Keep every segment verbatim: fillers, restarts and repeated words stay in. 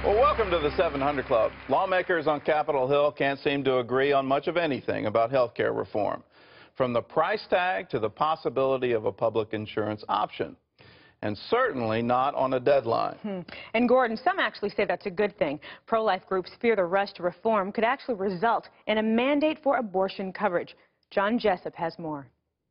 Well, welcome to the seven hundred Club. Lawmakers on Capitol Hill can't seem to agree on much of anything about health care reform, from the price tag to the possibility of a public insurance option, and certainly not on a deadline. Hmm. And Gordon, some actually say that's a good thing. Pro-life groups fear the rush to reform could actually result in a mandate for abortion coverage. John Jessup has more.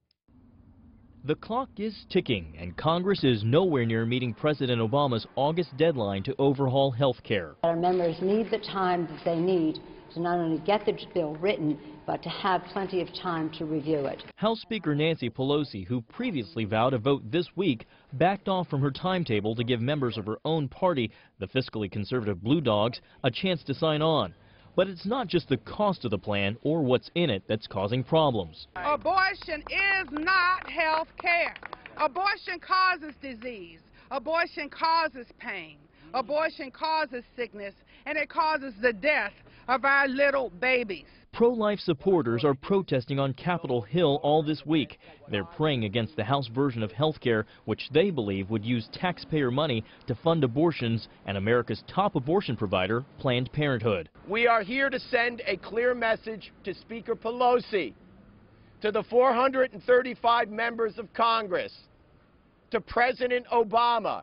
The clock is ticking, and Congress is nowhere near meeting President Obama's August deadline to overhaul health care. Our members need the time that they need to not only get the bill written, but to have plenty of time to review it. House Speaker Nancy Pelosi, who previously vowed to vote this week, backed off from her timetable to give members of her own party, the fiscally conservative Blue Dogs, a chance to sign on. But it's not just the cost of the plan or what's in it that's causing problems. Abortion is not health care. Abortion causes disease. Abortion causes pain. Abortion causes sickness, and it causes the death of our little babies. Pro-life supporters are protesting on Capitol Hill all this week. They're praying against the House version of health care, which they believe would use taxpayer money to fund abortions and America's top abortion provider, Planned Parenthood. We are here to send a clear message to Speaker Pelosi, to the four hundred thirty-five members of Congress, to President Obama.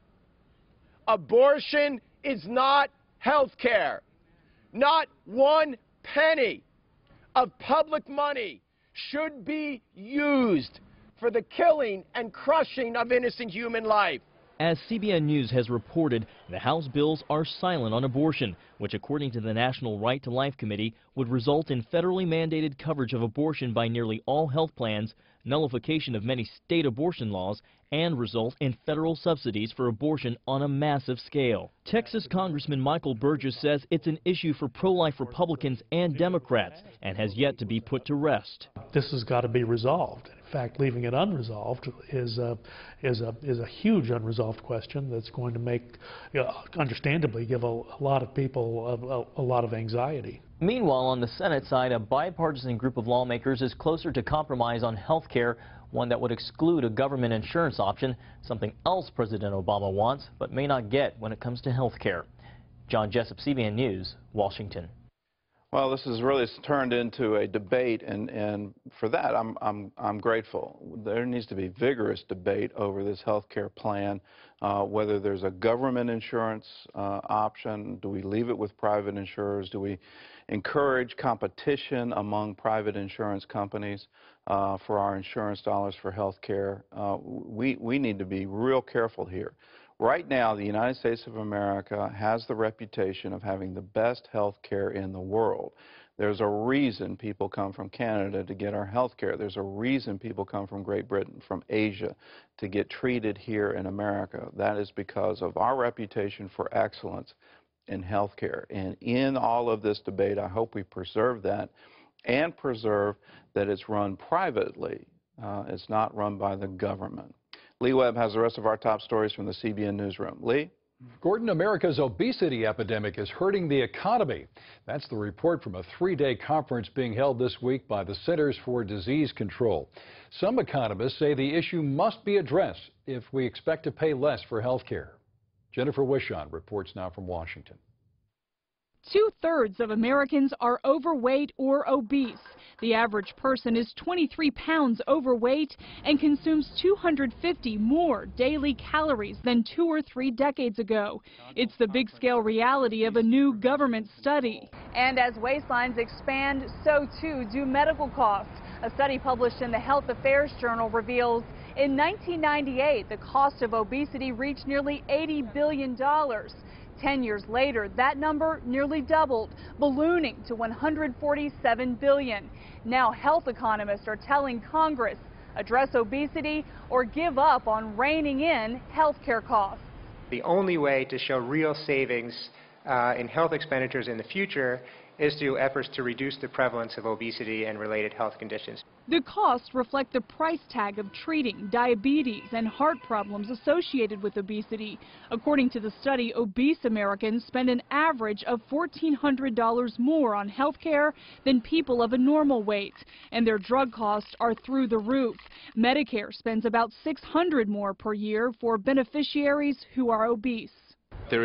Abortion is not health care. Not one penny of public money should be used for the killing and crushing of innocent human life. As C B N News has reported, the House bills are silent on abortion, which according to the National Right to Life Committee would result in federally mandated coverage of abortion by nearly all health plans, nullification of many state abortion laws, and result in federal subsidies for abortion on a massive scale. Texas Congressman Michael Burgess says it's an issue for pro-life Republicans and Democrats and has yet to be put to rest. This has got to be resolved. In fact, leaving it unresolved is a, is a, is a huge unresolved question that's going to make, you know, understandably, give a, a lot of people a, a, a lot of anxiety. Meanwhile, on the Senate side, a bipartisan group of lawmakers is closer to compromise on health care, one that would exclude a government insurance option, something else President Obama wants but may not get when it comes to health care. John Jessup, C B N News, Washington. Well, this has really turned into a debate, and, and for that, I'm, I'm, I'm grateful. There needs to be vigorous debate over this health care plan, uh, whether there's a government insurance uh, option. Do we leave it with private insurers? Do we encourage competition among private insurance companies uh, for our insurance dollars for health care? Uh, we, we need to be real careful here. Right now, the United States of America has the reputation of having the best health care in the world. There's a reason people come from Canada to get our health care. There's a reason people come from Great Britain, from Asia, to get treated here in America. That is because of our reputation for excellence in health care. And in all of this debate, I hope we preserve that and preserve that it's run privately. Uh, it's not run by the government. Lee Webb has the rest of our top stories from the C B N Newsroom. Lee? Gordon, America's obesity epidemic is hurting the economy. That's the report from a three-day conference being held this week by the Centers for Disease Control. Some economists say the issue must be addressed if we expect to pay less for health care. Jennifer Wishon reports now from Washington. Two-thirds of Americans are overweight or obese. The average person is twenty-three pounds overweight and consumes two hundred fifty more daily calories than two or three decades ago. It's the big-scale reality of a new government study. And as waistlines expand, so too do medical costs. A study published in the Health Affairs Journal reveals in nineteen ninety-eight, the cost of obesity reached nearly eighty billion dollars. Ten years later, that number nearly doubled, ballooning to one hundred forty-seven billion dollars. Now health economists are telling Congress, address obesity or give up on reining in health care costs. The only way to show real savings uh, in health expenditures in the future is through efforts to reduce the prevalence of obesity and related health conditions. The costs reflect the price tag of treating diabetes and heart problems associated with obesity. According to the study, obese Americans spend an average of fourteen hundred dollars more on health care than people of a normal weight, and their drug costs are through the roof. Medicare spends about six hundred dollars more per year for beneficiaries who are obese. There is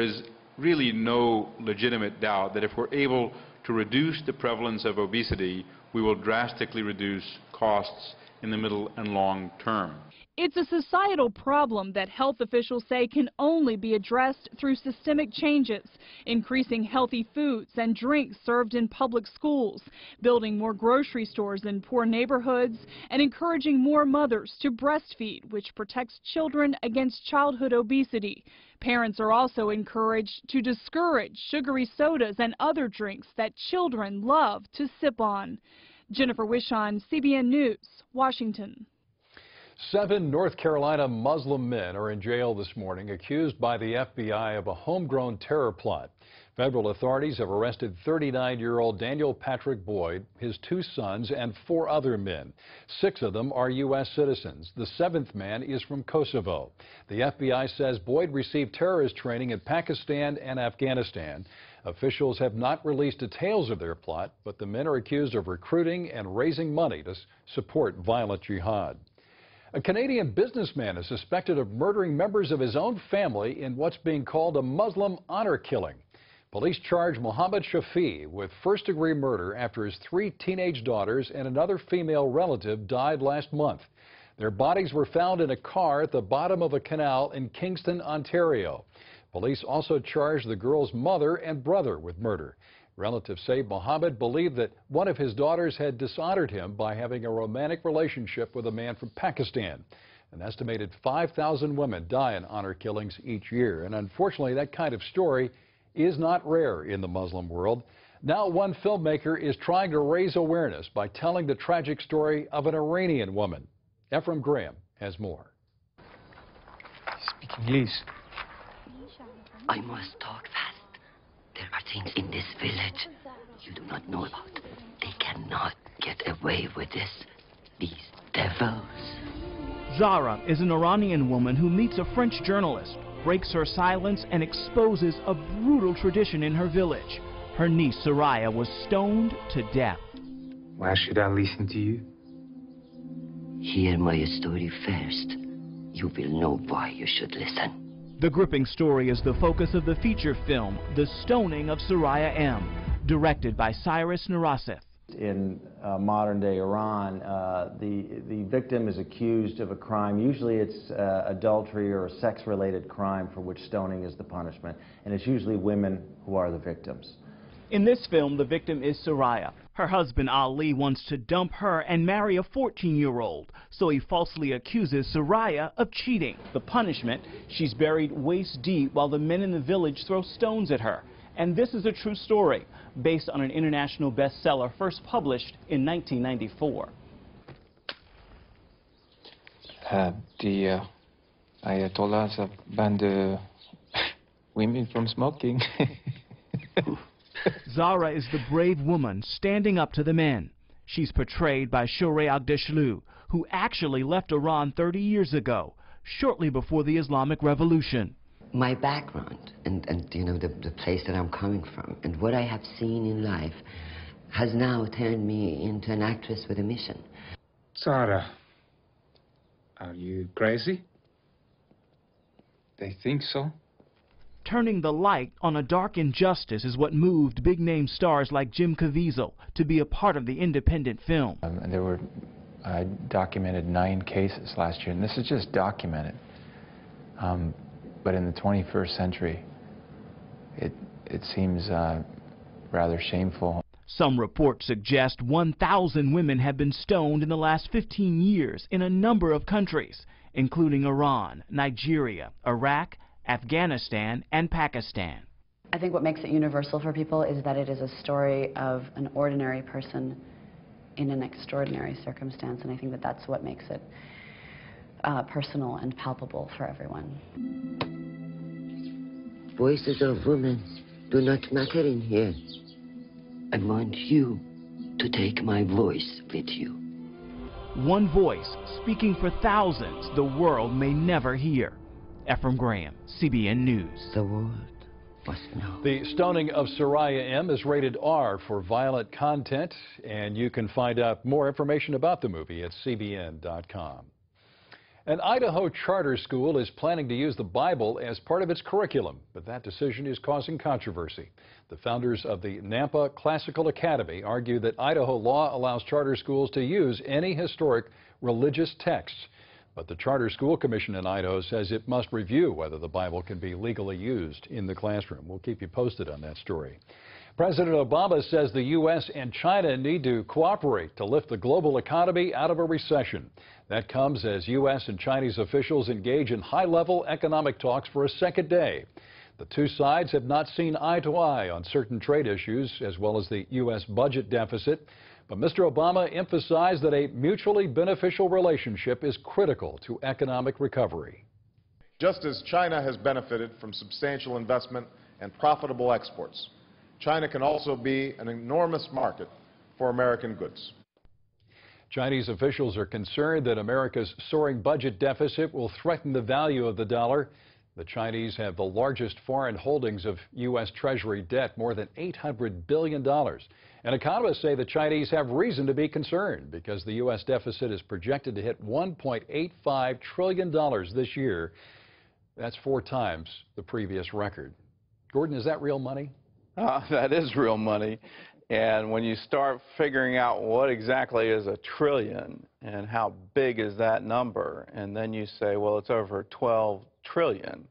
really no legitimate doubt that if we're able to reduce the prevalence of obesity, we will drastically reduce costs in the middle and long term. It's a societal problem that health officials say can only be addressed through systemic changes, increasing healthy foods and drinks served in public schools, building more grocery stores in poor neighborhoods, and encouraging more mothers to breastfeed, which protects children against childhood obesity. Parents are also encouraged to discourage sugary sodas and other drinks that children love to sip on. Jennifer Wishon, C B N News, Washington. Seven North Carolina Muslim men are in jail this morning, accused by the F B I of a homegrown terror plot. Federal authorities have arrested thirty-nine-year-old Daniel Patrick Boyd, his two sons, and four other men. Six of them are U S citizens. The seventh man is from Kosovo. The F B I says Boyd received terrorist training in Pakistan and Afghanistan. Officials have not released details of their plot, but the men are accused of recruiting and raising money to support violent jihad. A Canadian businessman is suspected of murdering members of his own family in what's being called a Muslim honor killing. Police charge Mohammed Shafi with first-degree murder after his three teenage daughters and another female relative died last month. Their bodies were found in a car at the bottom of a canal in Kingston, Ontario. Police also charged the girl's mother and brother with murder. Relatives say Mohammed believed that one of his daughters had dishonored him by having a romantic relationship with a man from Pakistan. An estimated five thousand women die in honor killings each year, and unfortunately that kind of story is not rare in the Muslim world. Now one filmmaker is trying to raise awareness by telling the tragic story of an Iranian woman. Ephraim Graham has more. Speak English. I must talk fast. There are things in this village you do not know about. They cannot get away with this. These devils. Zara is an Iranian woman who meets a French journalist, breaks her silence, and exposes a brutal tradition in her village. Her niece, Soraya, was stoned to death. Why should I listen to you? Hear my story first. You will know why you should listen. The gripping story is the focus of the feature film, The Stoning of Soraya M., directed by Cyrus Narasith. In uh, modern-day Iran, uh, the, the victim is accused of a crime. Usually it's uh, adultery or a sex-related crime for which stoning is the punishment, and it's usually women who are the victims. In this film, the victim is Soraya. Her husband Ali wants to dump her and marry a fourteen-year-old, so he falsely accuses Soraya of cheating. The punishment, she's buried waist-deep while the men in the village throw stones at her. And this is a true story, based on an international bestseller first published in nineteen ninety-four. Uh, the uh, Ayatollahs have banned uh, women from smoking. Zara is the brave woman standing up to the men. She's portrayed by Shohreh Aghdashloo, who actually left Iran thirty years ago, shortly before the Islamic Revolution. My background and, and you know, the, the place that I'm coming from and what I have seen in life has now turned me into an actress with a mission. Zara, are you crazy? They think so. Turning the light on a dark injustice is what moved big-name stars like Jim Caviezel to be a part of the independent film. Um, and there were I documented nine cases last year, and this is just documented. Um, but in the twenty-first century, it, it seems uh, rather shameful. Some reports suggest one thousand women have been stoned in the last fifteen years in a number of countries, including Iran, Nigeria, Iraq, Afghanistan, and Pakistan. I think what makes it universal for people is that it is a story of an ordinary person in an extraordinary circumstance, and I think that that's what makes it uh, personal and palpable for everyone. Voices of women do not matter in here. I want you to take my voice with you. One voice speaking for thousands the world may never hear. Ephraim Graham, C B N News. The world must know. The stoning of Soraya M. is rated R for violent content, and you can find out more information about the movie at C B N dot com. An Idaho charter school is planning to use the Bible as part of its curriculum, but that decision is causing controversy. The founders of the Nampa Classical Academy argue that Idaho law allows charter schools to use any historic religious texts. But the Charter School Commission in Idaho says it must review whether the Bible can be legally used in the classroom. We'll keep you posted on that story. President Obama says the U S and China need to cooperate to lift the global economy out of a recession. That comes as U S and Chinese officials engage in high-level economic talks for a second day. The two sides have not seen eye to eye on certain trade issues, as well as the U S budget deficit. But Mister Obama emphasized that a mutually beneficial relationship is critical to economic recovery. Just as China has benefited from substantial investment and profitable exports, China can also be an enormous market for American goods. Chinese officials are concerned that America's soaring budget deficit will threaten the value of the dollar. The Chinese have the largest foreign holdings of U S Treasury debt, more than eight hundred billion dollars. And economists say the Chinese have reason to be concerned because the U S deficit is projected to hit one point eight five trillion dollars this year. That's four times the previous record. Gordon, is that real money? Uh, that is real money. And when you start figuring out what exactly is a trillion and how big is that number, and then you say, well, it's over twelve trillion,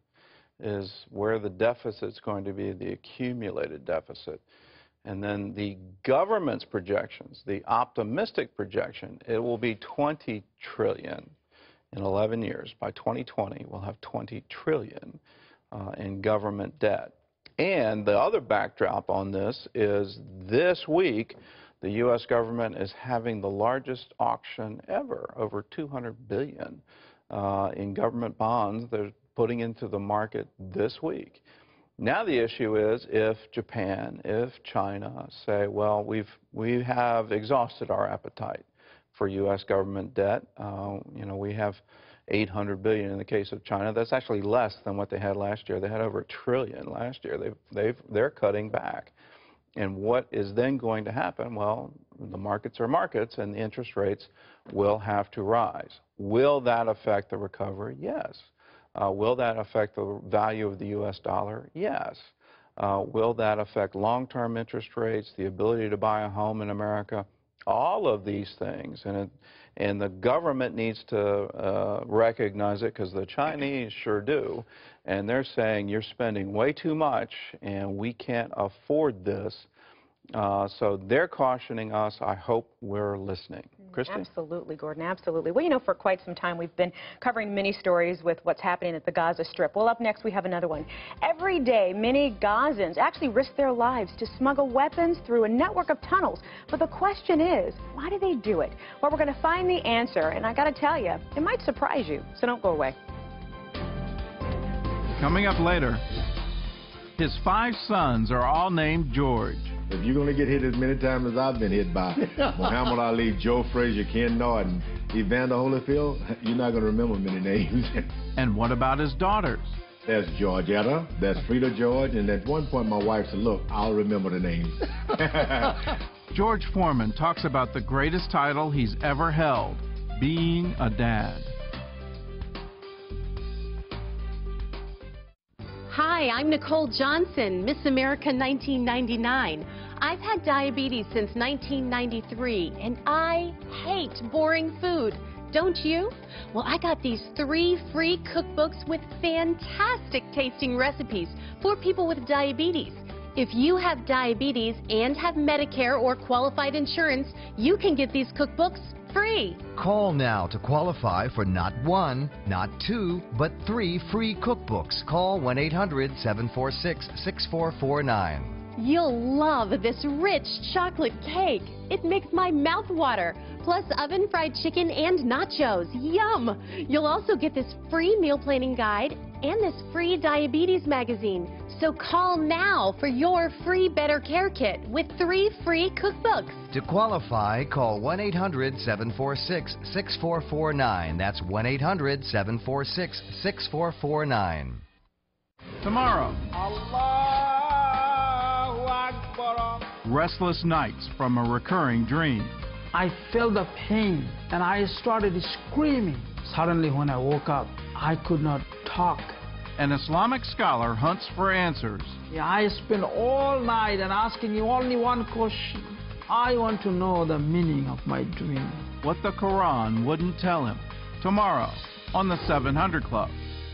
is where the deficit's going to be, the accumulated deficit. And then the government's projections, the optimistic projection, it will be twenty trillion in eleven years. By twenty twenty, we'll have twenty trillion uh, in government debt. And the other backdrop on this is this week, the U S government is having the largest auction ever, over two hundred billion dollars uh, in government bonds they're putting into the market this week. Now the issue is if Japan, if China say, well, we've, we have exhausted our appetite for U S government debt. Uh, you know, we have eight hundred billion dollars in the case of China. That's actually less than what they had last year. They had over a trillion last year. They've, they've, they're cutting back. And what is then going to happen? Well, the markets are markets, and the interest rates will have to rise. Will that affect the recovery? Yes. Uh, will that affect the value of the U S dollar? Yes. Uh, will that affect long-term interest rates, the ability to buy a home in America? All of these things. And, it, and the government needs to uh, recognize it, because the Chinese sure do. And they're saying, you're spending way too much, and we can't afford this. Uh, so they're cautioning us. I hope we're listening. Christy? Absolutely, Gordon, absolutely. Well, you know, for quite some time we've been covering many stories with what's happening at the Gaza Strip. Well, up next we have another one. Every day, many Gazans actually risk their lives to smuggle weapons through a network of tunnels. But the question is, why do they do it? Well, we're going to find the answer, and I got to tell you, it might surprise you, so don't go away. Coming up later, his five sons are all named George. If you're going to get hit as many times as I've been hit by Muhammad Ali, Joe Frazier, Ken Norton, Evander Holyfield, you're not going to remember many names. And what about his daughters? There's Georgetta, there's Frida George, and at one point my wife said, look, I'll remember the names. George Foreman talks about the greatest title he's ever held, being a dad. Hi, I'm Nicole Johnson, Miss America nineteen ninety-nine. I've had diabetes since nineteen ninety-three, and I hate boring food. Don't you? Well, I got these three free cookbooks with fantastic tasting recipes for people with diabetes. If you have diabetes and have Medicare or qualified insurance, you can get these cookbooks free. Call now to qualify for not one, not two, but three free cookbooks. Call one eight hundred, seven four six, six four four nine. You'll love this rich chocolate cake. It makes my mouth water. Plus oven-fried chicken and nachos. Yum! You'll also get this free meal planning guide and this free diabetes magazine. So call now for your free Better Care Kit with three free cookbooks. To qualify, call one eight hundred, seven four six, six four four nine. That's one eight hundred, seven four six, six four four nine. Tomorrow, Restless Nights from a Recurring Dream. I felt the pain and I started screaming. Suddenly when I woke up, I could not talk. An Islamic scholar hunts for answers. Yeah, I spent all night and asking you only one question. I want to know the meaning of my dream. What the Quran wouldn't tell him. Tomorrow on the seven hundred Club.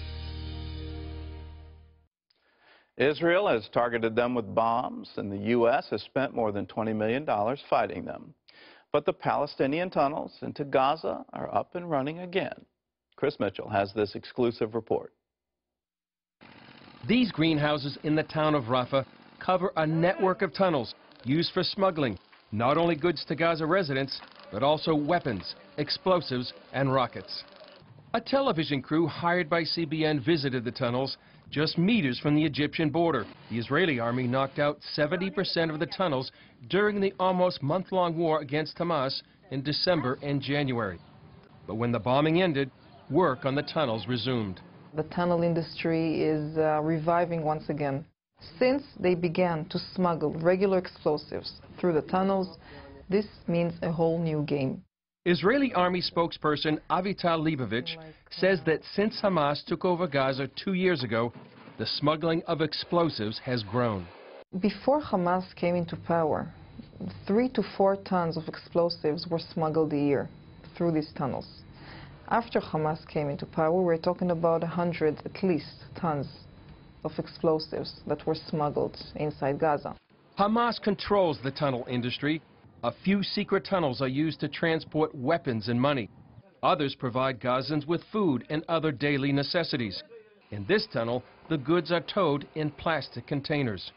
Israel has targeted them with bombs, and the U S has spent more than twenty million dollars fighting them. But the Palestinian tunnels into Gaza are up and running again. Chris Mitchell has this exclusive report. These greenhouses in the town of Rafah cover a network of tunnels used for smuggling not only goods to Gaza residents, but also weapons, explosives, and rockets. A television crew hired by C B N visited the tunnels just meters from the Egyptian border. The Israeli army knocked out seventy percent of the tunnels during the almost month-long war against Hamas in December and January. But when the bombing ended, work on the tunnels resumed. The tunnel industry is uh, reviving once again. Since they began to smuggle regular explosives through the tunnels, this means a whole new game. Israeli army spokesperson Avital Leibovich says that since Hamas took over Gaza two years ago, the smuggling of explosives has grown. Before Hamas came into power, three to four tons of explosives were smuggled a year through these tunnels. After Hamas came into power, we're talking about one hundred at least tons of explosives that were smuggled inside Gaza. Hamas controls the tunnel industry. A few secret tunnels are used to transport weapons and money. Others provide Gazans with food and other daily necessities. In this tunnel, the goods are towed in plastic containers.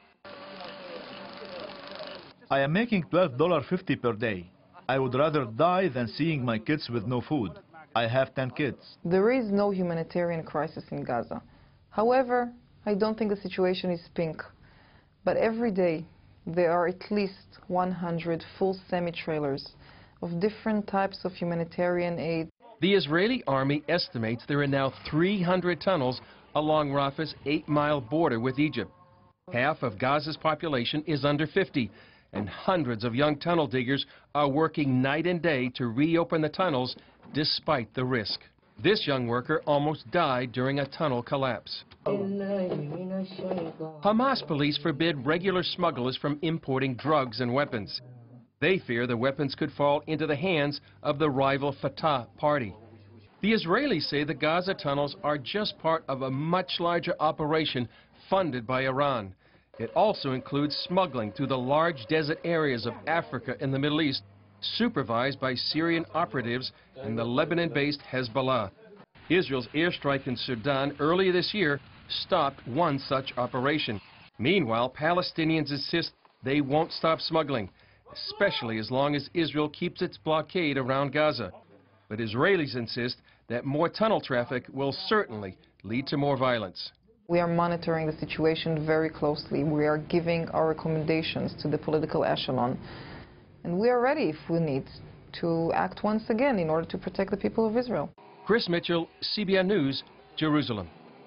I am making twelve dollars and fifty cents per day. I would rather die than seeing my kids with no food. I have ten kids. There is no humanitarian crisis in Gaza. However, I don't think the situation is pink. But every day, there are at least one hundred full semi-trailers of different types of humanitarian aid. The Israeli army estimates there are now three hundred tunnels along Rafah's eight-mile border with Egypt. Half of Gaza's population is under fifty, and hundreds of young tunnel diggers are working night and day to reopen the tunnels despite the risk. This young worker almost died during a tunnel collapse. Hamas police forbid regular smugglers from importing drugs and weapons. They fear the weapons could fall into the hands of the rival Fatah party. The Israelis say the Gaza tunnels are just part of a much larger operation funded by Iran. It also includes smuggling through the large desert areas of Africa and the Middle East, supervised by Syrian operatives and the Lebanon-based Hezbollah. Israel's airstrike in Sudan earlier this year stopped one such operation. Meanwhile, Palestinians insist they won't stop smuggling, especially as long as Israel keeps its blockade around Gaza. But Israelis insist that more tunnel traffic will certainly lead to more violence. We are monitoring the situation very closely. We are giving our recommendations to the political echelon. And we are ready, if we need, to act once again in order to protect the people of Israel. Chris Mitchell, C B N News, Jerusalem.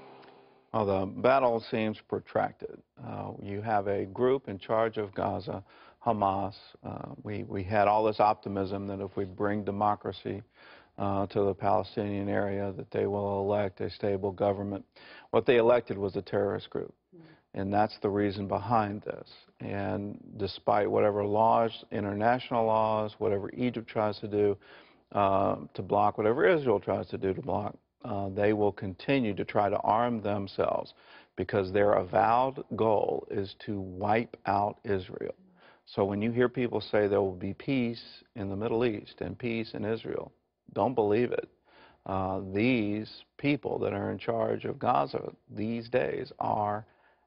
Well, the battle seems protracted. Uh, you have a group in charge of Gaza, Hamas. Uh, we, we had all this optimism that if we bring democracy uh, to the Palestinian area, that they will elect a stable government. What they elected was a terrorist group. And that's the reason behind this. And despite whatever laws, international laws, whatever Egypt tries to do uh, to block, whatever Israel tries to do to block, uh, they will continue to try to arm themselves because their avowed goal is to wipe out Israel. So when you hear people say there will be peace in the Middle East and peace in Israel, don't believe it. Uh, these people that are in charge of Gaza these days are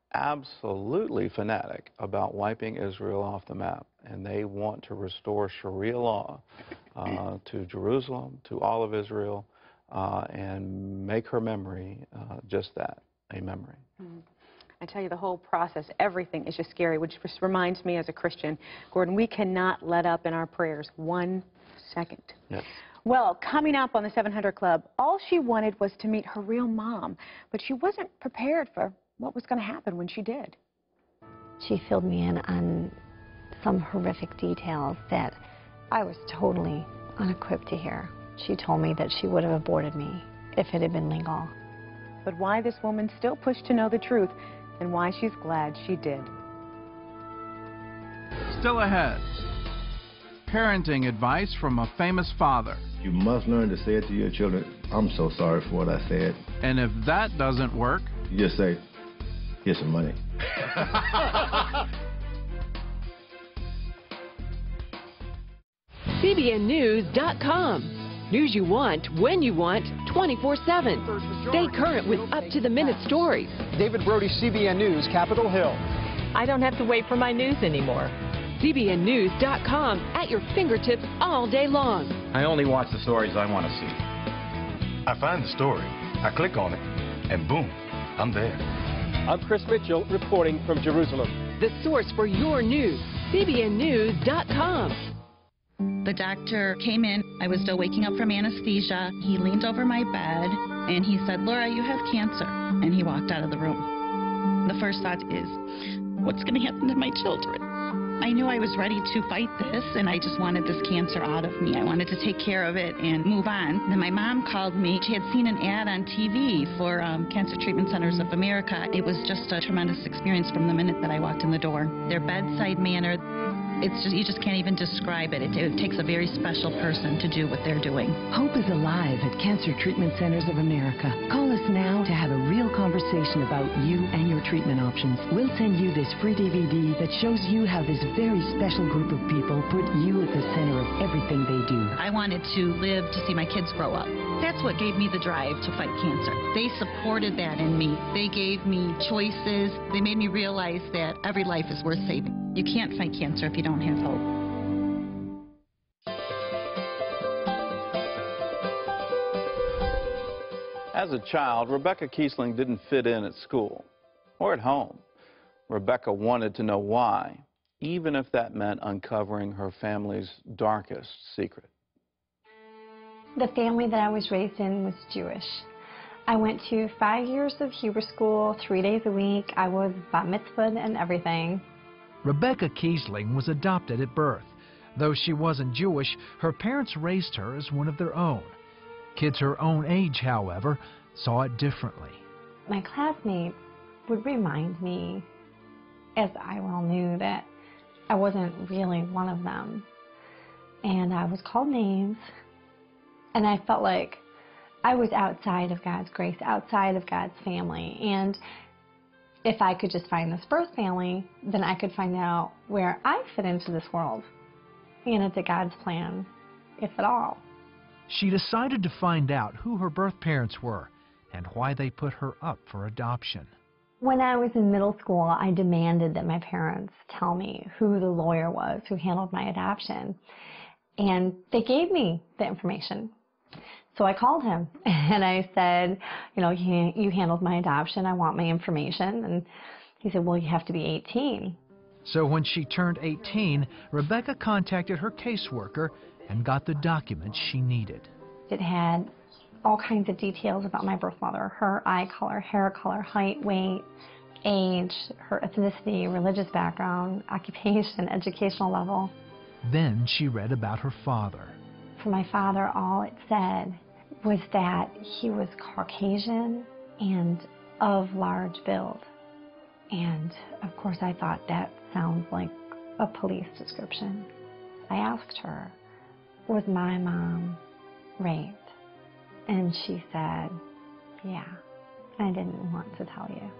absolutely fanatic about wiping Israel off the map, and they want to restore Sharia law uh, to Jerusalem, to all of Israel, uh, and make her memory uh, just that, a memory. Mm-hmm. I tell you, the whole process, everything is just scary, which just reminds me as a Christian, Gordon, we cannot let up in our prayers one second. Yes. Well, coming up on the seven hundred Club, all she wanted was to meet her real mom, but she wasn't prepared for what was going to happen when she did. She filled me in on some horrific details that I was totally unequipped to hear. She told me that she would have aborted me if it had been legal. But why this woman still pushed to know the truth and why she's glad she did. Still ahead, parenting advice from a famous father. You must learn to say it to your children, I'm so sorry for what I said. And if that doesn't work, you just say, here's some money. C B N News dot com. News you want, when you want, twenty-four seven. Stay current with up-to-the-minute stories. David Brody, C B N News, Capitol Hill. I don't have to wait for my news anymore. C B N News dot com, at your fingertips all day long. I only watch the stories I want to see. I find the story, I click on it, and boom, I'm there. I'm Chris Mitchell, reporting from Jerusalem. The source for your news, C B N News dot com. The doctor came in. I was still waking up from anesthesia. He leaned over my bed and he said, Laura, you have cancer. And he walked out of the room. The first thought is, what's going to happen to my children? I knew I was ready to fight this, and I just wanted this cancer out of me. I wanted to take care of it and move on. Then my mom called me. She had seen an ad on T V for um, Cancer Treatment Centers of America. It was just a tremendous experience from the minute that I walked in the door. Their bedside manner, it's just, you just can't even describe it. it. It takes a very special person to do what they're doing. Hope is alive at Cancer Treatment Centers of America. Call us now to have a real conversation about you and your treatment options. We'll send you this free D V D that shows you how this very special group of people put you at the center of everything they do. I wanted to live to see my kids grow up. That's what gave me the drive to fight cancer. They supported that in me. They gave me choices. They made me realize that every life is worth saving. You can't fight cancer if you don't have hope. As a child, Rebecca Kiesling didn't fit in at school or at home. Rebecca wanted to know why, even if that meant uncovering her family's darkest secret. The family that I was raised in was Jewish. I went to five years of Hebrew school, three days a week. I was bat mitzvahed and everything. Rebecca Kiesling was adopted at birth. Though she wasn't Jewish, her parents raised her as one of their own. Kids her own age, however, saw it differently. My classmates would remind me, as I well knew, that I wasn't really one of them. And I was called names, and I felt like I was outside of God's grace, outside of God's family. And if I could just find this birth family, then I could find out where I fit into this world and into God's plan, if at all. She decided to find out who her birth parents were and why they put her up for adoption. When I was in middle school, I demanded that my parents tell me who the lawyer was who handled my adoption. And they gave me the information. So I called him and I said, you know, you, you handled my adoption, I want my information. And he said, well, you have to be eighteen. So when she turned eighteen, Rebecca contacted her caseworker and got the documents she needed. It had all kinds of details about my birth mother, her eye color, hair color, height, weight, age, her ethnicity, religious background, occupation, educational level. Then she read about her father. For my father, all it said was that he was Caucasian and of large build. And of course I thought that sounds like a police description. I asked her, was my mom raped? And she said, yeah. I didn't want to tell you.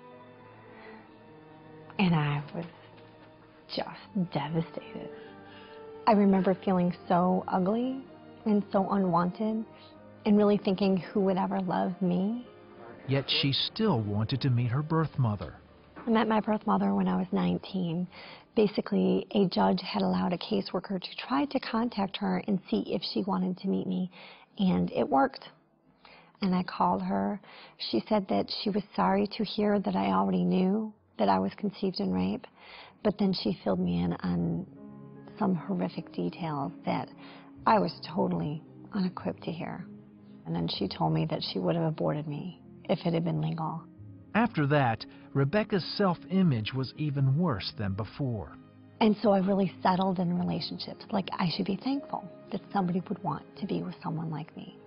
And I was just devastated. I remember feeling so ugly and so unwanted and really thinking, who would ever love me? Yet she still wanted to meet her birth mother. I met my birth mother when I was nineteen. Basically, a judge had allowed a caseworker to try to contact her and see if she wanted to meet me, and it worked. And I called her. She said that she was sorry to hear that I already knew that I was conceived in rape, but then she filled me in on some horrific details that I was totally unequipped to hear. And then she told me that she would have aborted me if it had been legal. After that, Rebecca's self-image was even worse than before. And so I really settled in relationships. Like, I should be thankful that somebody would want to be with someone like me.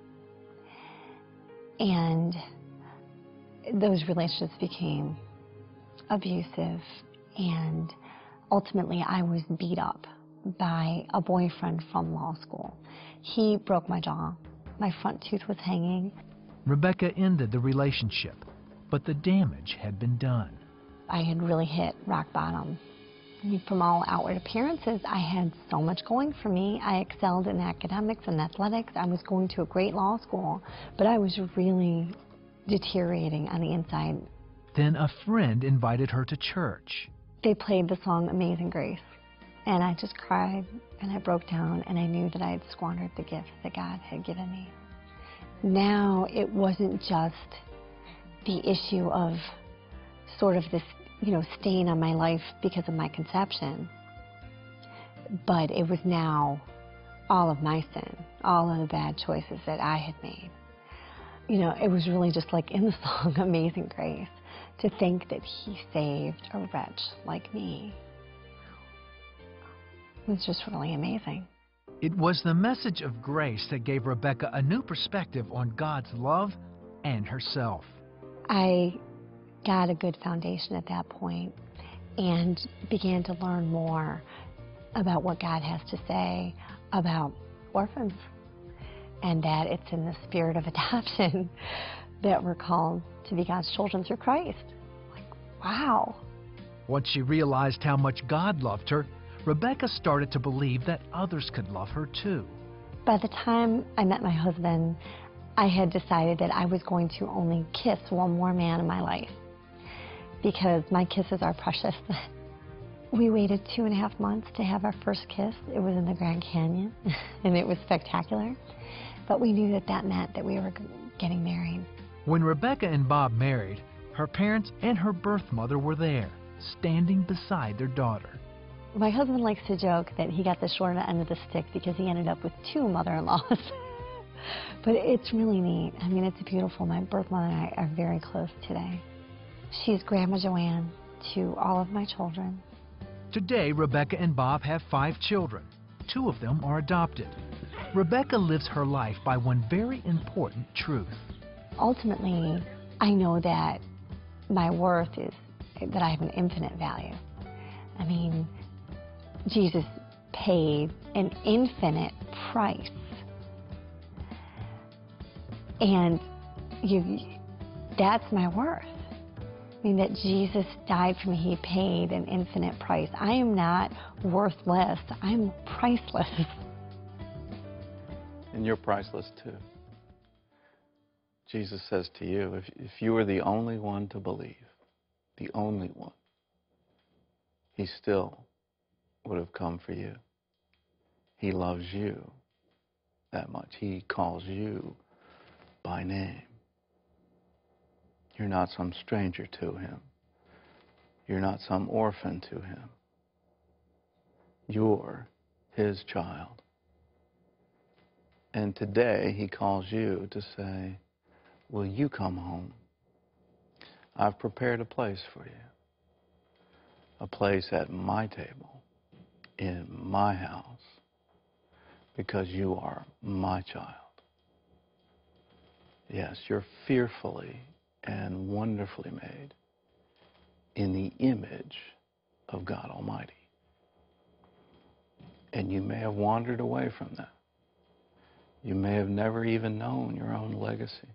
And those relationships became abusive, and ultimately I was beat up by a boyfriend from law school. He broke my jaw. My front tooth was hanging. Rebecca ended the relationship, but the damage had been done. I had really hit rock bottom. I mean, from all outward appearances, I had so much going for me. I excelled in academics and athletics. I was going to a great law school, but I was really deteriorating on the inside. Then a friend invited her to church. They played the song Amazing Grace, and I just cried, and I broke down, and I knew that I had squandered the gift that God had given me. Now it wasn't just the issue of sort of this, you know, stain on my life because of my conception, but it was now all of my sin, all of the bad choices that I had made. You know, it was really just like in the song Amazing Grace, to think that he saved a wretch like me. It was just really amazing. It was the message of grace that gave Rebecca a new perspective on God's love and herself. I got a good foundation at that point and began to learn more about what God has to say about orphans, and that it's in the spirit of adoption that we're called to be God's children through Christ. Like, wow. Once she realized how much God loved her, Rebecca started to believe that others could love her too. By the time I met my husband, I had decided that I was going to only kiss one more man in my life, because my kisses are precious. We waited two and a half months to have our first kiss. It was in the Grand Canyon, and it was spectacular. But we knew that that meant that we were getting married. When Rebecca and Bob married, her parents and her birth mother were there, standing beside their daughter. My husband likes to joke that he got the short end of the stick because he ended up with two mother-in-laws. But it's really neat. I mean, it's beautiful. My birth mother and I are very close today. She's Grandma Joanne to all of my children. Today, Rebecca and Bob have five children. Two of them are adopted. Rebecca lives her life by one very important truth. Ultimately, I know that my worth is that I have an infinite value. I mean, Jesus paid an infinite price. And you, that's my worth. I mean, that Jesus died for me. He paid an infinite price. I am not worthless. I'm priceless. And you're priceless too. Jesus says to you, if, if you were the only one to believe, the only one, he still would have come for you. He loves you that much. He calls you by name. You're not some stranger to him. You're not some orphan to him. You're his child. And today he calls you to say, will you come home? I've prepared a place for you. A place at my table, in my house, because you are my child. Yes, you're fearfully and wonderfully made in the image of God Almighty. And you may have wandered away from that. You may have never even known your own legacy.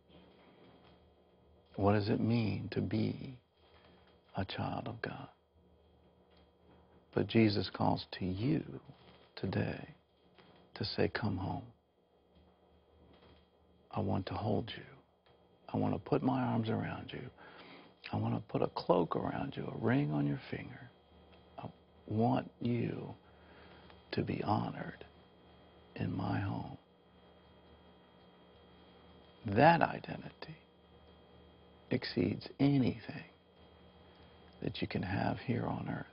What does it mean to be a child of God? But Jesus calls to you today to say, come home. I want to hold you. I want to put my arms around you. I want to put a cloak around you, a ring on your finger. I want you to be honored in my home. That identity exceeds anything that you can have here on earth.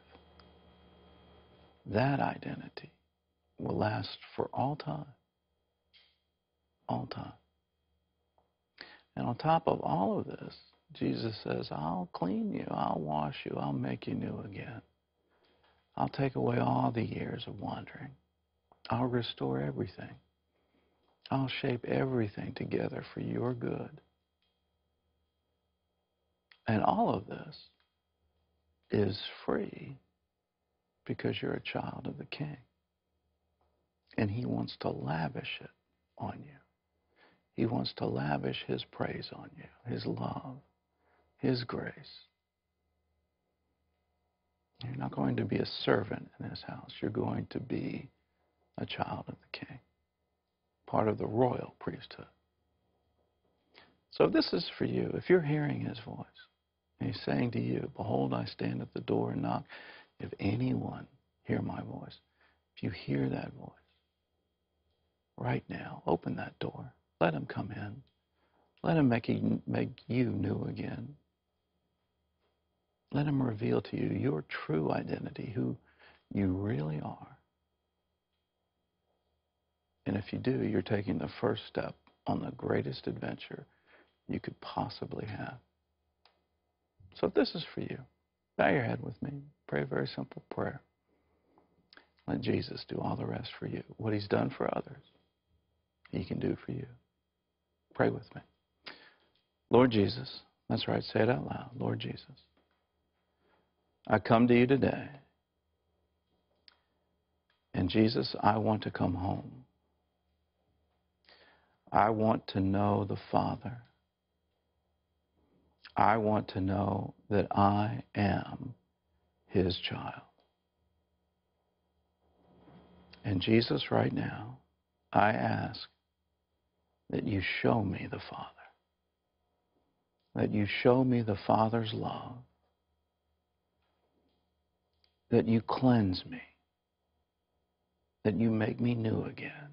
That identity will last for all time. All time. And on top of all of this, Jesus says, I'll clean you, I'll wash you, I'll make you new again. I'll take away all the years of wandering. I'll restore everything. I'll shape everything together for your good. And all of this is free because you're a child of the King. And he wants to lavish it on you. He wants to lavish his praise on you, his love, his grace. You're not going to be a servant in his house. You're going to be a child of the King, part of the royal priesthood. So this is for you. If you're hearing his voice, and he's saying to you, behold, I stand at the door and knock. If anyone hear my voice, if you hear that voice, right now, open that door. Let him come in. Let him make you, make you new again. Let him reveal to you your true identity, who you really are. And if you do, you're taking the first step on the greatest adventure you could possibly have. So if this is for you, bow your head with me. Pray a very simple prayer. Let Jesus do all the rest for you. What he's done for others, he can do for you. Pray with me. Lord Jesus, that's right, say it out loud. Lord Jesus, I come to you today. And Jesus, I want to come home. I want to know the Father. I want to know that I am his child. And Jesus, right now, I ask that you show me the Father. That you show me the Father's love. That you cleanse me. That you make me new again.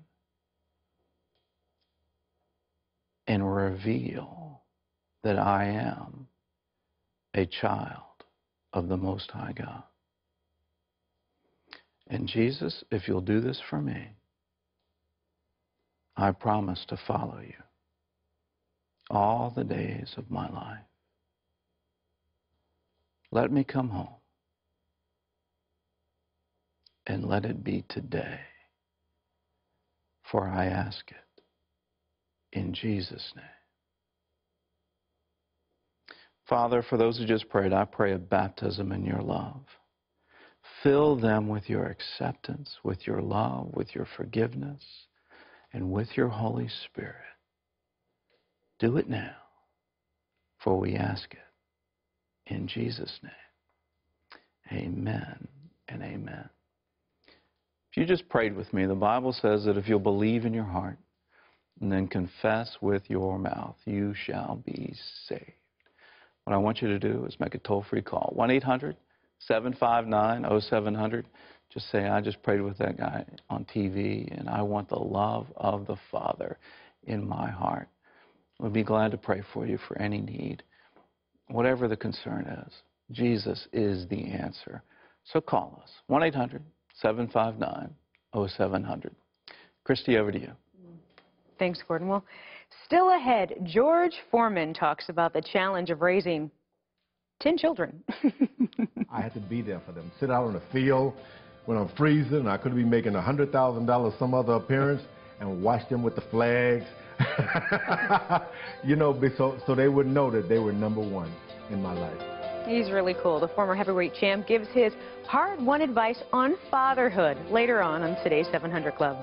And reveal that I am a child of the Most High God. And Jesus, if you'll do this for me, I promise to follow you all the days of my life. Let me come home. And let it be today. For I ask it in Jesus' name. Father, for those who just prayed, I pray a baptism in your love. Fill them with your acceptance, with your love, with your forgiveness, and with your Holy Spirit. Do it now, for we ask it in Jesus' name. Amen and amen. If you just prayed with me, the Bible says that if you'll believe in your heart and then confess with your mouth, you shall be saved. What I want you to do is make a toll-free call. one eight hundred, seven five nine, oh seven hundred. Just say, I just prayed with that guy on T V, and I want the love of the Father in my heart. We'll be glad to pray for you for any need. Whatever the concern is, Jesus is the answer. So call us, one eight hundred, seven five nine, oh seven hundred. Christy, over to you. Thanks, Gordon. Well, still ahead, George Foreman talks about the challenge of raising ten children. I had to be there for them. Sit out on the field when I'm freezing. I could be making one hundred thousand dollars some other appearance and watch them with the flags. You know, so, so they would know that they were number one in my life. He's really cool. The former heavyweight champ gives his hard-won advice on fatherhood later on on today's seven hundred Club.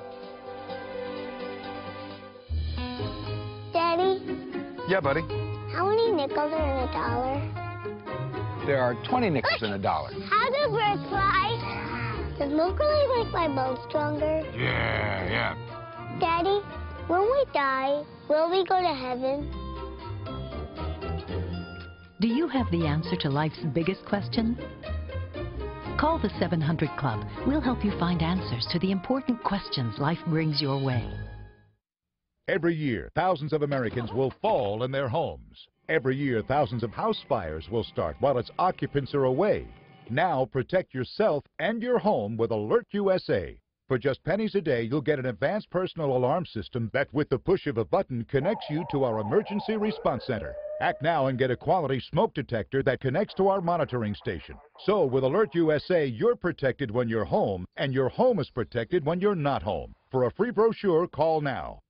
Daddy? Yeah, buddy? How many nickels are in a dollar? There are twenty nickels in a dollar. How do birds fly? Does milk really make my bones stronger? Yeah, yeah. Daddy, when we die, will we go to heaven? Do you have the answer to life's biggest question? Call the seven hundred Club. We'll help you find answers to the important questions life brings your way. Every year, thousands of Americans will fall in their homes. Every year, thousands of house fires will start while its occupants are away. Now, protect yourself and your home with Alert U S A. For just pennies a day, you'll get an advanced personal alarm system that, with the push of a button, connects you to our emergency response center. Act now and get a quality smoke detector that connects to our monitoring station. So with Alert U S A, you're protected when you're home, and your home is protected when you're not home. For a free brochure, call now.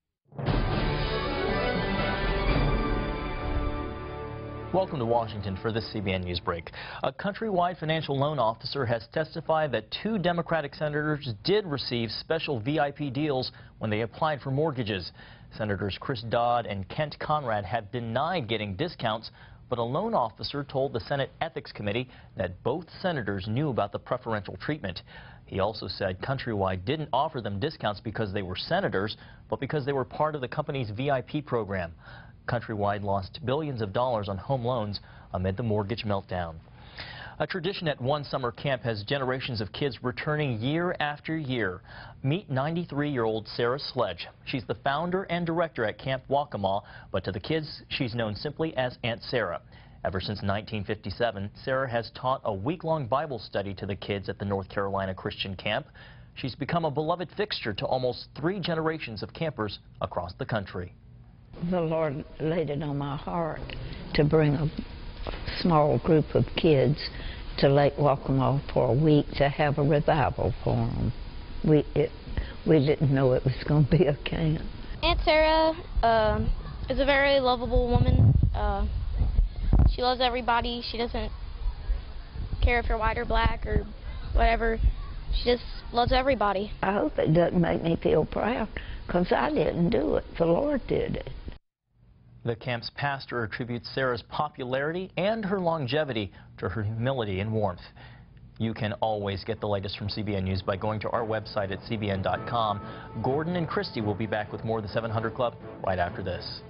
Welcome to Washington for this C B N News break. A countrywide financial loan officer has testified that two Democratic senators did receive special V I P deals when they applied for mortgages. Senators Chris Dodd and Kent Conrad have denied getting discounts, but a loan officer told the Senate Ethics Committee that both senators knew about the preferential treatment. He also said Countrywide didn't offer them discounts because they were senators, but because they were part of the company's V I P program. Countrywide lost billions of dollars on home loans amid the mortgage meltdown. A tradition at one summer camp has generations of kids returning year after year. Meet ninety-three-year-old Sarah Sledge. She's the founder and director at Camp Waccamaw, but to the kids, she's known simply as Aunt Sarah. Ever since nineteen fifty-seven, Sarah has taught a week-long Bible study to the kids at the North Carolina Christian Camp. She's become a beloved fixture to almost three generations of campers across the country. The Lord laid it on my heart to bring a small group of kids to Lake Waccamaw for a week to have a revival for them. We, it, we didn't know it was going to be a camp. Aunt Sarah uh, is a very lovable woman. Uh, she loves everybody. She doesn't care if you're white or black or whatever. She just loves everybody. I hope it doesn't make me feel proud, because I didn't do it. The Lord did it. The camp's pastor attributes Sarah's popularity and her longevity to her humility and warmth. You can always get the latest from C B N News by going to our website at C B N dot com. Gordon and Christy will be back with more of the seven hundred Club right after this.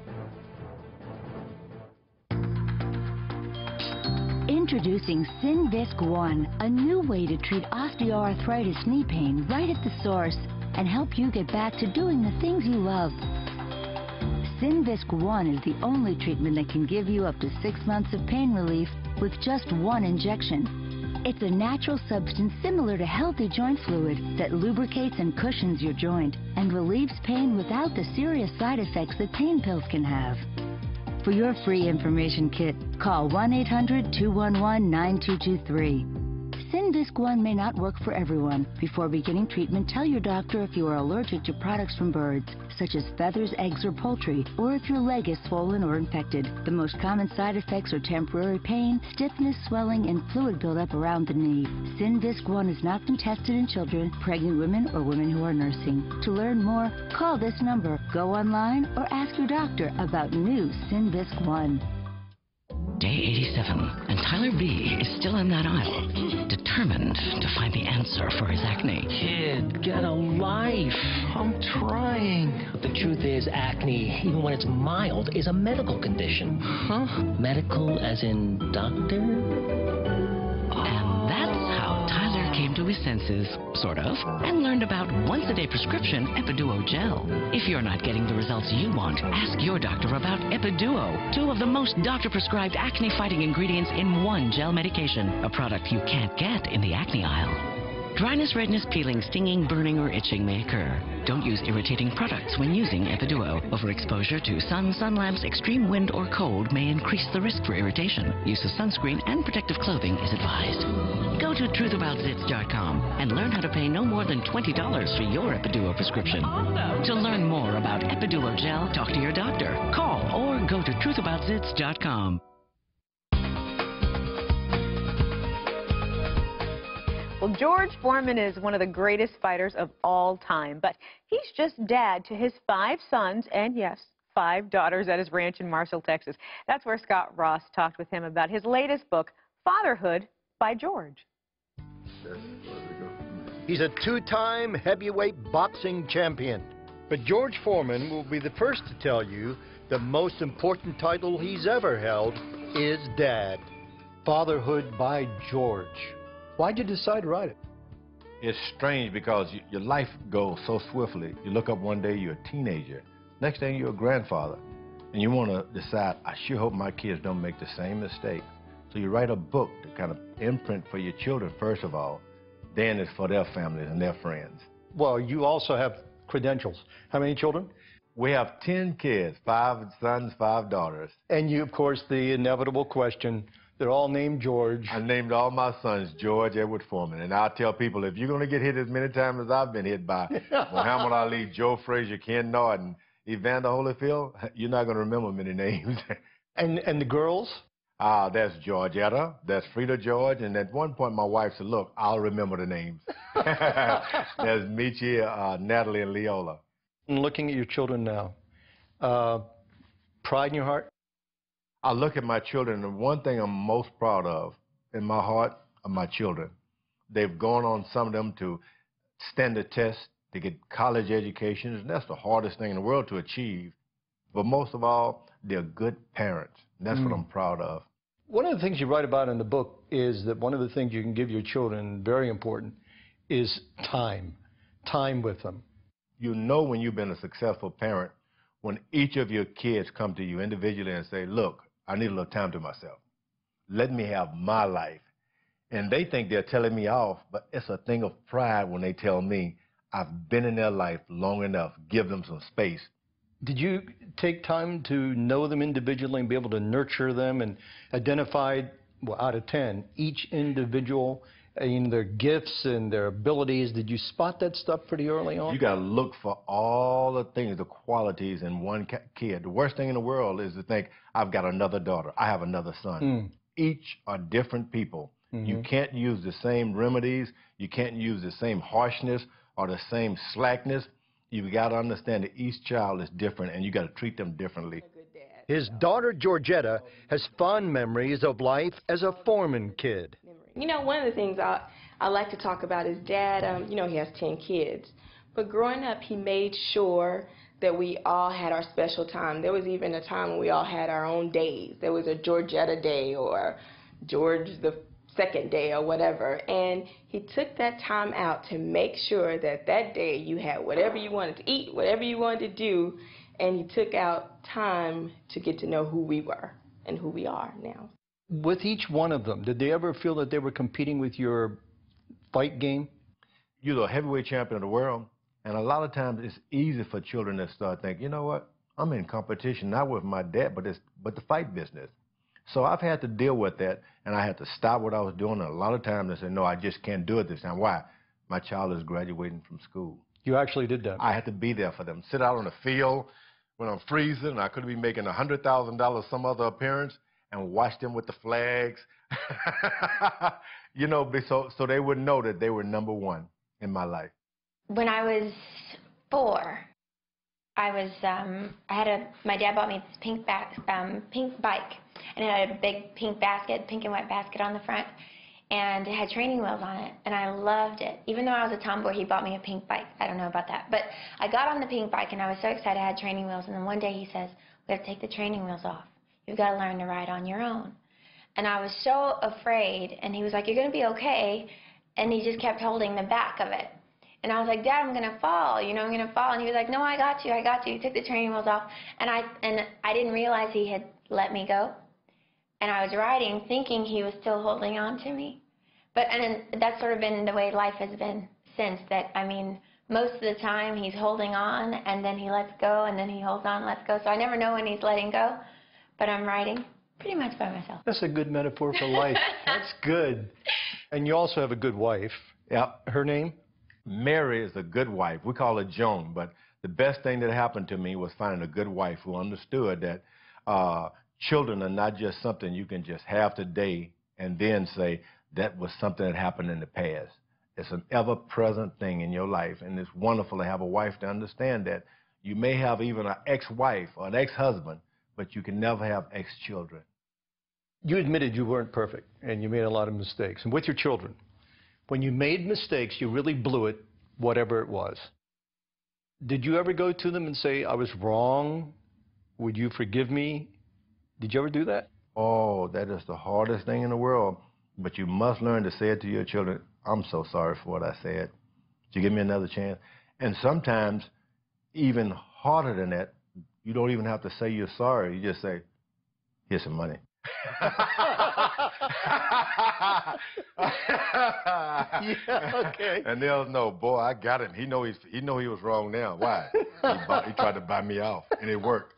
Introducing Synvisc One, a new way to treat osteoarthritis knee pain right at the source and help you get back to doing the things you love. Synvisc One is the only treatment that can give you up to six months of pain relief with just one injection. It's a natural substance similar to healthy joint fluid that lubricates and cushions your joint and relieves pain without the serious side effects that pain pills can have. For your free information kit, call one eight hundred, two one one, nine two two three. Synvisc One may not work for everyone. Before beginning treatment, tell your doctor if you are allergic to products from birds, such as feathers, eggs, or poultry, or if your leg is swollen or infected. The most common side effects are temporary pain, stiffness, swelling, and fluid buildup around the knee. Synvisc One has not been tested in children, pregnant women, or women who are nursing. To learn more, call this number, go online, or ask your doctor about new Synvisc One. Day eighty-seven, and Tyler B is still in that aisle, determined to find the answer for his acne. Kid, get a life. I'm trying. The truth is, acne, even when it's mild, is a medical condition. Huh? Medical as in doctor? And that's how Tyler came to his senses, sort of, and learned about once-a-day prescription Epiduo Gel. If you're not getting the results you want, ask your doctor about Epiduo, two of the most doctor-prescribed acne-fighting ingredients in one gel medication, a product you can't get in the acne aisle. Dryness, redness, peeling, stinging, burning, or itching may occur. Don't use irritating products when using Epiduo. Overexposure to sun, sun lamps, extreme wind, or cold may increase the risk for irritation. Use of sunscreen and protective clothing is advised. Go to truth about zits dot com and learn how to pay no more than twenty dollars for your Epiduo prescription. To learn more about Epiduo Gel, talk to your doctor, call, or go to truth about zits dot com. Well, George Foreman is one of the greatest fighters of all time, but he's just dad to his five sons and, yes, five daughters at his ranch in Marshall, Texas. That's where Scott Ross talked with him about his latest book, Fatherhood by George. He's a two-time heavyweight boxing champion. But George Foreman will be the first to tell you the most important title he's ever held is Dad. Fatherhood by George. Why'd you decide to write it? It's strange because you, your life goes so swiftly. You look up one day, you're a teenager. Next thing, you're a grandfather. And you want to decide, I sure hope my kids don't make the same mistake. So you write a book to kind of imprint for your children, first of all. Then it's for their families and their friends. Well, you also have credentials. How many children? We have ten kids, five sons, five daughters. And you, of course, the inevitable question, they're all named George. I named all my sons George Edward Foreman. And I'll tell people, if you're going to get hit as many times as I've been hit by Muhammad Ali, Joe Frazier, Ken Norton, Evander Holyfield, you're not going to remember many names. and and the girls? Ah, that's Georgetta, that's Frida George, and at one point my wife said, look, I'll remember the names. There's Michi, uh, Natalie, and Leola. And looking at your children now, uh, pride in your heart? I look at my children, and one thing I'm most proud of in my heart are my children. They've gone on, some of them, to stand the test, to get college educations, and that's the hardest thing in the world to achieve. But most of all, they're good parents. And that's mm. what I'm proud of. One of the things you write about in the book is that one of the things you can give your children, very important, is time. Time with them. You know when you've been a successful parent when each of your kids come to you individually and say, look, I need a little time to myself. Let me have my life. And they think they're telling me off, but it's a thing of pride when they tell me I've been in their life long enough. Give them some space. Did you take time to know them individually and be able to nurture them and identify, well, out of ten, each individual, in their gifts and their abilities? Did you spot that stuff pretty early on? You got to look for all the things, the qualities in one kid. The worst thing in the world is to think, I've got another daughter, I have another son. Mm. Each are different people. Mm-hmm. You can't use the same remedies. You can't use the same harshness or the same slackness. You've got to understand that each child is different, and you got to treat them differently. His daughter, Georgetta, has fond memories of life as a Foreman kid. You know, one of the things I, I like to talk about is Dad, um, you know, he has ten kids. But growing up, he made sure that we all had our special time. There was even a time when we all had our own days. There was a Georgetta day or George the second day or whatever. And he took that time out to make sure that that day you had whatever you wanted to eat, whatever you wanted to do, and he took out time to get to know who we were and who we are now. With each one of them, did they ever feel that they were competing with your fight game? You're the heavyweight champion of the world, and a lot of times it's easy for children to start thinking, you know what, I'm in competition not with my dad, but it's but the fight business. So I've had to deal with that, and I had to stop what I was doing. And a lot of times I said, no, I just can't do it this time. Why? My child is graduating from school. You actually did that? I had to be there for them. Sit out on the field when I'm freezing, and I could be making one hundred thousand dollars some other appearance, and watch them with the flags. You know, so, so they would know that they were number one in my life. When I was four, I was, um, I had a, my dad bought me this pink, back, um, pink bike, and it had a big pink basket, pink and white basket on the front, and it had training wheels on it, and I loved it. Even though I was a tomboy, he bought me a pink bike. I don't know about that. But I got on the pink bike, and I was so excited I had training wheels, and then one day he says, we have to take the training wheels off. You've got to learn to ride on your own. And I was so afraid, and he was like, you're going to be okay, and he just kept holding the back of it. And I was like, Dad, I'm going to fall, you know, I'm going to fall. And he was like, no, I got you, I got you. He took the training wheels off, and I, and I didn't realize he had let me go. And I was riding thinking he was still holding on to me. But and that's sort of been the way life has been since, that, I mean, most of the time he's holding on, and then he lets go, and then he holds on, lets go. So I never know when he's letting go, but I'm riding pretty much by myself. That's a good metaphor for life. That's good. And you also have a good wife. Yeah. Her name? Mary is a good wife. We call her Joan, but the best thing that happened to me was finding a good wife who understood that uh, children are not just something you can just have today and then say that was something that happened in the past. It's an ever-present thing in your life, and it's wonderful to have a wife to understand that. You may have even an ex-wife or an ex-husband, but you can never have ex-children. You admitted you weren't perfect, and you made a lot of mistakes. And with your children, when you made mistakes, you really blew it, whatever it was. Did you ever go to them and say, I was wrong? Would you forgive me? Did you ever do that? Oh, that is the hardest thing in the world. But you must learn to say it to your children, I'm so sorry for what I said. Would you give me another chance? And sometimes, even harder than that, you don't even have to say you're sorry. You just say, here's some money. Yeah, okay. And they'll know, boy, I got him. He know he's he know he was wrong now. Why? he, bought, he tried to buy me off, and it worked.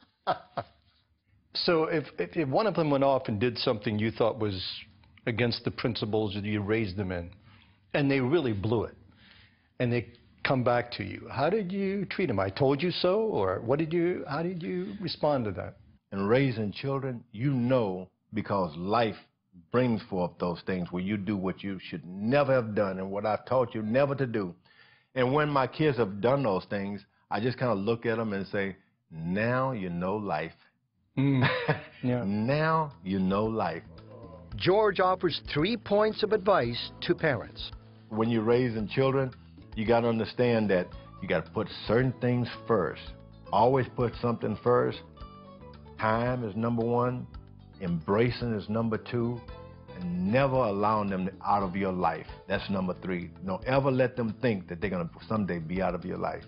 So if, if if one of them went off and did something you thought was against the principles that you raised them in, and they really blew it, and they come back to you, how did you treat them? I told you so, or what did you? How did you respond to that? And raising children, you know, because life brings forth those things where you do what you should never have done and what I've taught you never to do. And when my kids have done those things, I just kind of look at them and say, now you know life. Mm. Yeah. Now you know life. George offers three points of advice to parents. When you're raising children, you got to understand that you got to put certain things first. Always put something first. Time is number one. Embracing is number two. And never allowing them out of your life. That's number three. Don't ever let them think that they're going to someday be out of your life.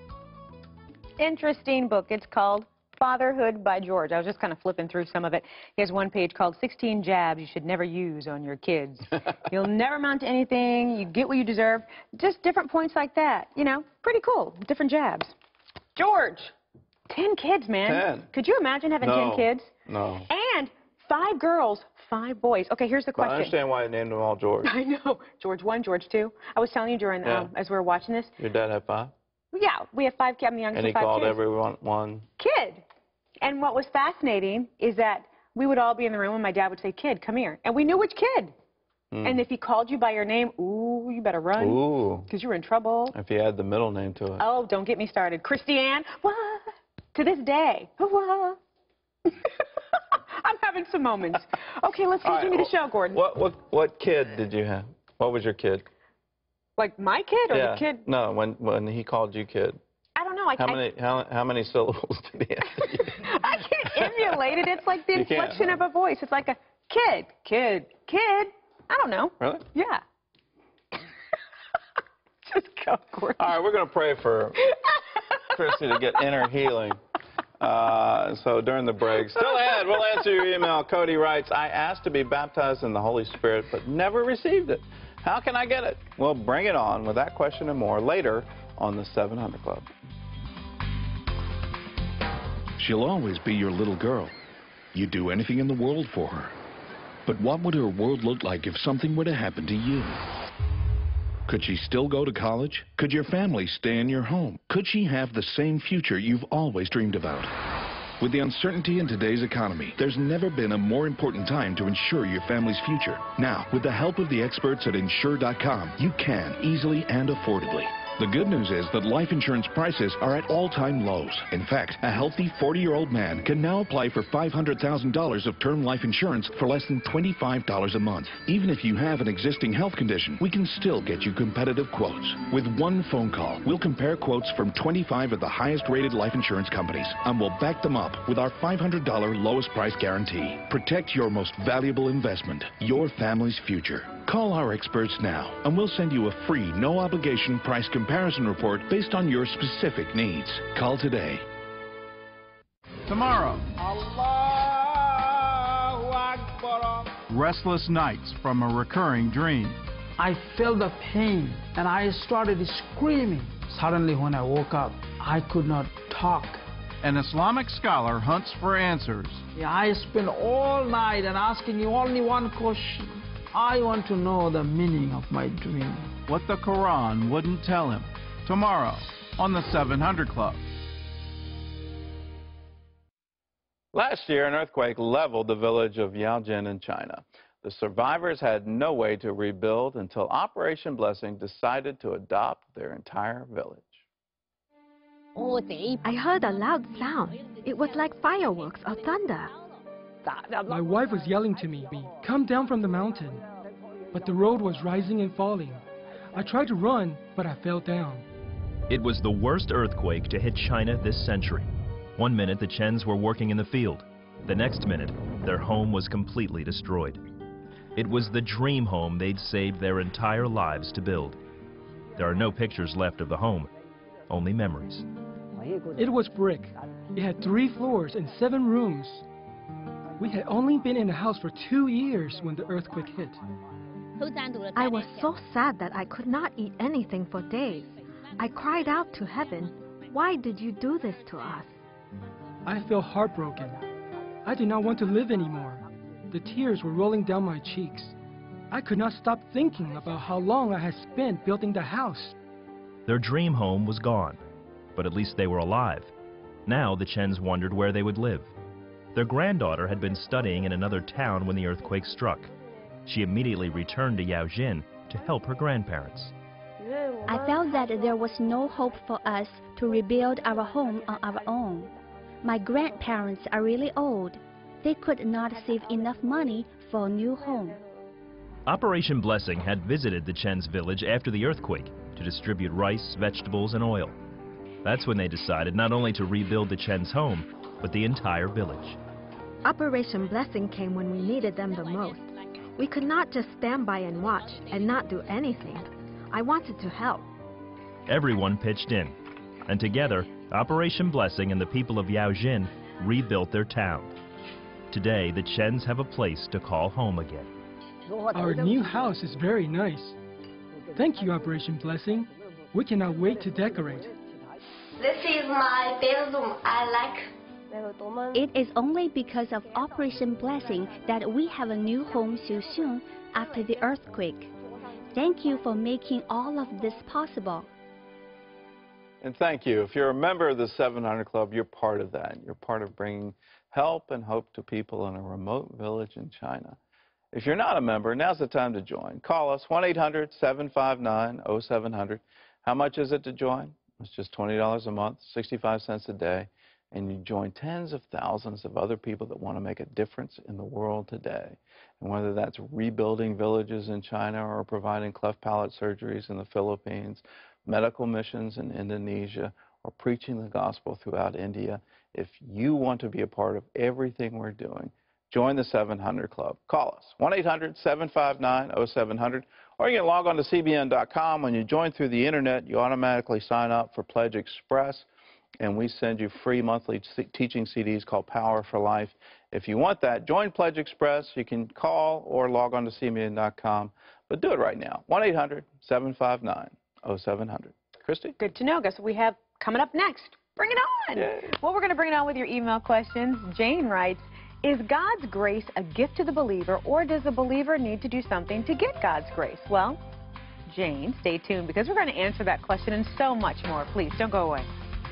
Interesting book. It's called Fatherhood by George. I was just kind of flipping through some of it. He has one page called sixteen Jabs You Should Never Use on Your Kids. You'll never amount to anything. You get what you deserve. Just different points like that. You know, pretty cool. Different jabs. George, ten kids, man. Ten. Could you imagine having no. ten kids? No. And five girls, five boys. Okay, here's the But question. I understand why I named them all George. I know. George one, George two. I was telling you during, Yeah. um, as we were watching this. Your dad had five? Yeah, we have five kids. I'm the youngest And he of five called kids. everyone one? Kid. And what was fascinating is that we would all be in the room and my dad would say, kid, come here. And we knew which kid. Mm. And if he called you by your name, ooh, you better run. Ooh. Because you were in trouble. If you add the middle name to it. Oh, don't get me started. Christiane, what? To this day, what? I'm having some moments. Okay, let's All continue right, the show, Gordon. What, what, what kid did you have? What was your kid? Like my kid or yeah. the kid? No, when, when he called you kid. I don't know. I, How I, many, how, how many syllables did he have? I can't emulate it. It's like the You can't, inflection huh? of a voice. It's like a kid, kid, kid. I don't know. Really? Yeah. Just go, Gordon. All right, we're going to pray for Christy to get inner healing. Uh, so during the break, still ahead, we'll answer your email. Cody writes, I asked to be baptized in the Holy Spirit, but never received it. How can I get it? Well, bring it on with that question and more later on the seven hundred Club. She'll always be your little girl. You'd do anything in the world for her. But what would her world look like if something were to happen to you? Could she still go to college? Could your family stay in your home? Could she have the same future you've always dreamed about? With the uncertainty in today's economy, there's never been a more important time to ensure your family's future. Now, with the help of the experts at insure dot com, you can easily and affordably. The good news is that life insurance prices are at all-time lows. In fact, a healthy forty-year-old man can now apply for five hundred thousand dollars of term life insurance for less than twenty-five dollars a month. Even if you have an existing health condition, we can still get you competitive quotes. With one phone call, we'll compare quotes from twenty-five of the highest-rated life insurance companies, and we'll back them up with our five hundred dollar lowest price guarantee. Protect your most valuable investment, your family's future. Call our experts now, and we'll send you a free, no-obligation price comparison report based on your specific needs. Call today. Tomorrow. Restless nights from a recurring dream. I felt the pain, and I started screaming. Suddenly, when I woke up, I could not talk. An Islamic scholar hunts for answers. Yeah, I spent all night and asking you only one question. I want to know the meaning of my dream. What the Quran wouldn't tell him. Tomorrow on the seven hundred Club. Last year, an earthquake leveled the village of Yaojin in China. The survivors had no way to rebuild until Operation Blessing decided to adopt their entire village. I heard a loud sound. It was like fireworks or thunder. My wife was yelling to me, "Come down from the mountain." But the road was rising and falling. I tried to run, but I fell down. It was the worst earthquake to hit China this century. One minute the Chens were working in the field. The next minute, their home was completely destroyed. It was the dream home they'd saved their entire lives to build. There are no pictures left of the home, only memories. It was brick. It had three floors and seven rooms. We had only been in the house for two years when the earthquake hit. I was so sad that I could not eat anything for days. I cried out to heaven, "Why did you do this to us?" I felt heartbroken. I did not want to live anymore. The tears were rolling down my cheeks. I could not stop thinking about how long I had spent building the house. Their dream home was gone, but at least they were alive. Now the Chens wondered where they would live. Their granddaughter had been studying in another town when the earthquake struck. She immediately returned to Yaojin to help her grandparents. I felt that there was no hope for us to rebuild our home on our own. My grandparents are really old. They could not save enough money for a new home. Operation Blessing had visited the Chen's village after the earthquake to distribute rice, vegetables, and oil. That's when they decided not only to rebuild the Chen's home, but the entire village. Operation Blessing came when we needed them the most. We could not just stand by and watch and not do anything. I wanted to help. Everyone pitched in, and together, Operation Blessing and the people of Yaojin rebuilt their town. Today, the Chens have a place to call home again. Our new house is very nice. Thank you, Operation Blessing. We cannot wait to decorate. This is my bedroom. I like. It is only because of Operation Blessing that we have a new home so soon after the earthquake. Thank you for making all of this possible. And thank you. If you're a member of the seven hundred Club, you're part of that. You're part of bringing help and hope to people in a remote village in China. If you're not a member, now's the time to join. Call us, one eight hundred, seven five nine, oh seven hundred. How much is it to join? It's just twenty dollars a month, sixty-five cents a day. And you join tens of thousands of other people that want to make a difference in the world today. And whether that's rebuilding villages in China or providing cleft palate surgeries in the Philippines, medical missions in Indonesia, or preaching the gospel throughout India, if you want to be a part of everything we're doing, join the seven hundred Club. Call us, one eight hundred, seven five nine, oh seven hundred, or you can log on to C B N dot com. When you join through the internet, you automatically sign up for Pledge Express, and we send you free monthly teaching C Ds called Power for Life. If you want that, join Pledge Express. You can call or log on to C B N dot com, but do it right now, one eight hundred, seven five nine, oh seven hundred. Christy? Good to know. Guess what we have coming up next? Bring it on. Yay. Well, we're going to bring it on with your email questions. Jane writes, is God's grace a gift to the believer, or does the believer need to do something to get God's grace? Well, Jane, stay tuned, because we're going to answer that question and so much more. Please, don't go away.